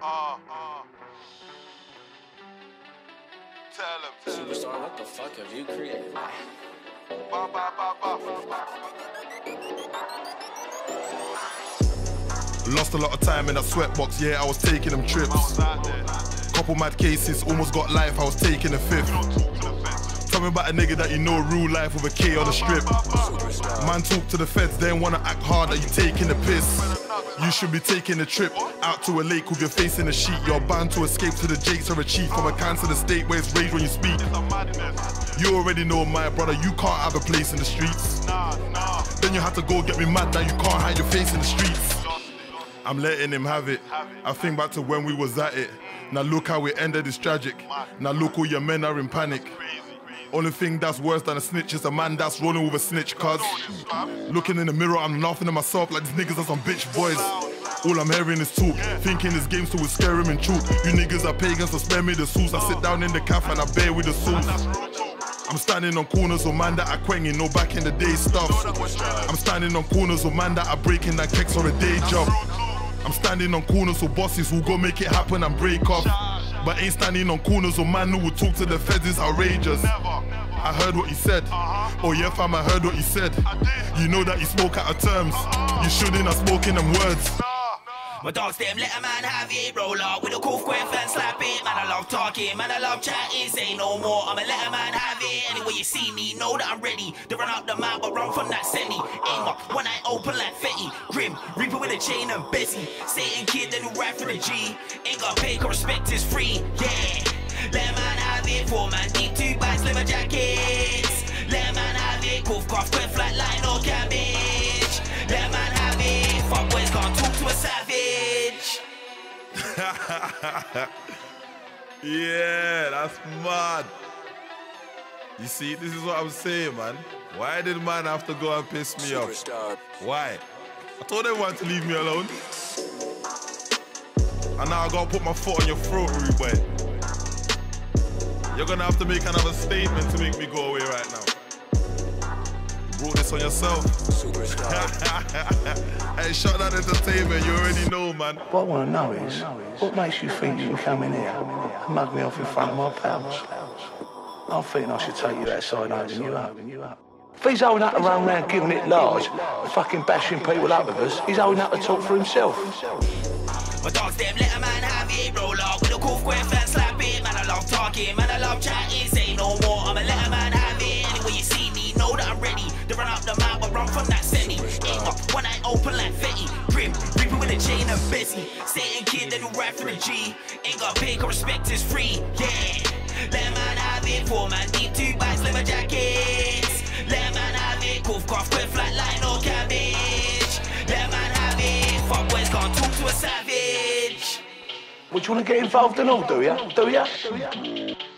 Superstar, what the fuck have you created? Lost a lot of time in that sweatbox, yeah, I was taking them trips. Couple mad cases, almost got life, I was taking the fifth. Tell me about a nigga that you know real life with a K on the strip. Man talk to the feds, they ain't wanna act hard that you taking the piss. You should be taking a trip out to a lake with your face in a sheet. You're bound to escape to the jakes or a chief from a cancer state where it's rage when you speak. You already know my brother, you can't have a place in the streets. Then you have to go get me mad that you can't hide your face in the streets. I'm letting him have it. I think back to when we was at it. Now look how it ended, it's tragic. Now look, all your men are in panic. Only thing that's worse than a snitch is a man that's rolling with a snitch, cuz looking in the mirror, I'm laughing at myself like these niggas are some bitch boys. All I'm hearing is talk, thinking this game so we scare him in truth. You niggas are pagans, so spare me the sauce. I sit down in the cafe and I bear with the sauce. I'm standing on corners of man that I quanging, no back in the day stuff. I'm standing on corners of man that are breaking that kicks on a day job. I'm standing on corners of bosses who go make it happen and break off. But ain't standing on corners of man who will talk to the feds is outrageous. I heard what he said. Oh yeah fam, I heard what he said. You know that you spoke out of terms. You shouldn't have spoken them words. My dogs them let a man have it, roll up with a cool square fan, slap it. Man I love talking, man I love chatting, say no more, I'ma let a man have it. Anyway you see me, know that I'm ready to run up the map but run from that semi. Aim up, one eye open like Fetty. Grim, Reaper with a chain and Bessie. Satan kid that who ride for the G. Ain't got pay, cause respect is free, yeah. Let a man have it, 4 man deep, 2 bags, leather jackets. Let a man have it, cough, cough, quick, flat line or cabbage. Let a man have it, fuck boys can't talk to a savage. Yeah, that's mad. You see, this is what I'm saying, man. Why did man have to go and piss me off? Why? I told everyone to leave me alone. And now I gotta put my foot on your throat, rude boy. You're gonna have to make another statement to make me go away right now. You brought this on yourself. Hey, shut that entertainment, you already know, man. What I want to know is, what makes you think you can come in here and mug me off in front of my pals? I'm thinking I should take you outside and open you up. If he's holding up to run around giving it large, fucking bashing people up with us, he's holding up to talk for himself. My dogs them let a man have it, roll up with a cool square fan, slap it. Man I love talking, man I love chatting, say no more, I'ma let a man have it. Anyway you see me, know that I'm ready to run up the map but run from that semi. Aim up, one eye open like Fetty. Grim, Reaper with a chain and Bessie. Satan kid that who ride for the G. Ain't got pay, cause respect is free, yeah. Let a man have it, 4 man deep, 2 bags, leather jackets. Let a man have it, cough, cough, quick, flat line or cabbage. Let a man have it, fuck boys can't talk to a savage. Would you want to get involved and all, do ya?